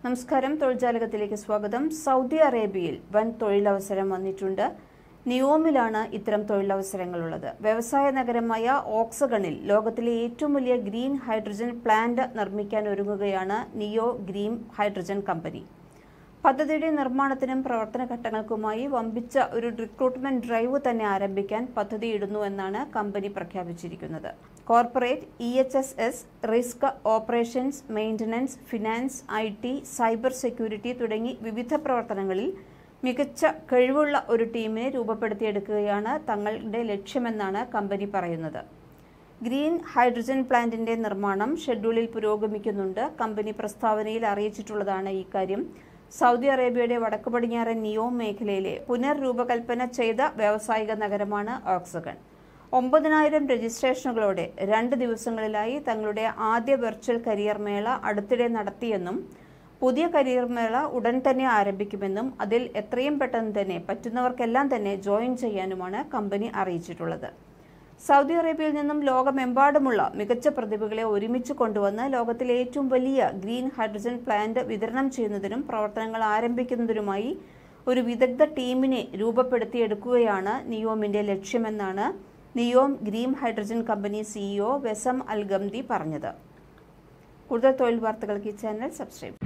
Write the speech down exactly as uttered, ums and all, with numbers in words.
നമസ്കാരം. തൊഴിൽജാലകത്തിലേക്ക് സ്വാഗതം. സൗദി അറേബ്യയിൽ വൻ തൊഴിലവസരം വന്നിട്ടുണ്ട്. നിയോമിലാണ് ഇത്തരം തൊഴിലവസരങ്ങളുള്ളത്. വ്യവസായ നഗരമായ ഓക്സഗണിൽ ലോകത്തിലെ ഏറ്റവും വലിയ ഗ്രീൻ ഹൈഡ്രജൻ പ്ലാന്റ് നിർമ്മിക്കാൻ ഒരുങ്ങുകയാണ് നിയോ ഗ്രീൻ ഹൈഡ്രജൻ കമ്പനി. പദ്ധതിയുടെ നിർമ്മാണത്തിനും പ്രവർത്തന ഘട്ടങ്ങൾക്കുമായി വമ്പിച്ച ഒരു റിക്രൂട്ട്മെന്റ് ഡ്രൈവ് തന്നെ ആരംഭിക്കാൻ പദ്ധതിയിടുന്നു എന്നാണ് കമ്പനി പ്രഖ്യാപിച്ചിരിക്കുന്നത്. Corporate, E H S S, risk, operations, maintenance, finance, I T, cyber security തുടങ്ങി വിവിധ പ്രവർത്തനങ്ങളിൽ മികച്ച കഴിവുള്ള ഒരു ടീമിനെ രൂപപ്പെടുത്തിയെടുക്കുകയാണ് തങ്ങളുടെ ലക്ഷ്യമെന്നാണ് കമ്പനി പറയുന്നത്. ഗ്രീൻ ഹൈഡ്രജൻ പ്ലാന്റിന്റെ നിർമ്മാണം ഷെഡ്യൂളിൽ പുരോഗമിക്കുന്നുണ്ട്. കമ്പനി പ്രസ്താവനയിൽ അറിയിച്ചിട്ടുള്ളതാണ് ഇക്കാര്യം. സൗദി അറേബ്യയുടെ വടക്കു പടിഞ്ഞാറൻ നിയോം മേഖലയിലെ പുനർരൂപകൽപ്പന ചെയ്ത വ്യാവസായിക നഗരമാണ് ഓക്സഗൺ. ഒമ്പതിനായിരം രജിസ്ട്രേഷനുകളോടെ രണ്ട് ദിവസങ്ങളിലായി തങ്ങളുടെ ആദ്യ വെർച്വൽ കരിയർ മേള അടുത്തിടെ നടത്തിയെന്നും പുതിയ കരിയർ മേള ഉടൻ തന്നെ ആരംഭിക്കുമെന്നും അതിൽ എത്രയും പെട്ടെന്ന് തന്നെ പറ്റുന്നവർക്കെല്ലാം തന്നെ ജോയിൻ ചെയ്യാനുമാണ് കമ്പനി അറിയിച്ചിട്ടുള്ളത്. സൗദി അറേബ്യയിൽ നിന്നും ലോകമെമ്പാടുമുള്ള മികച്ച പ്രതിഭകളെ ഒരുമിച്ച് കൊണ്ടുവന്ന് ലോകത്തിലെ ഏറ്റവും വലിയ ഗ്രീൻ ഹൈഡ്രജൻ പ്ലാന്റ് വിതരണം ചെയ്യുന്നതിനും പ്രവർത്തനങ്ങൾ ആരംഭിക്കുന്നതിനുമായി ഒരു വിദഗ്ധ ടീമിനെ രൂപപ്പെടുത്തിയെടുക്കുകയാണ് നിയോമിന്റെ ലക്ഷ്യമെന്നാണ് Neom green hydrogen company CEO Wesam Al Ghamdi പറഞ്ഞത്. കൂടുതൽ തൊഴിൽ വാർത്തകൾക്ക് ഈ ചാനൽ സബ്സ്ക്രൈബ്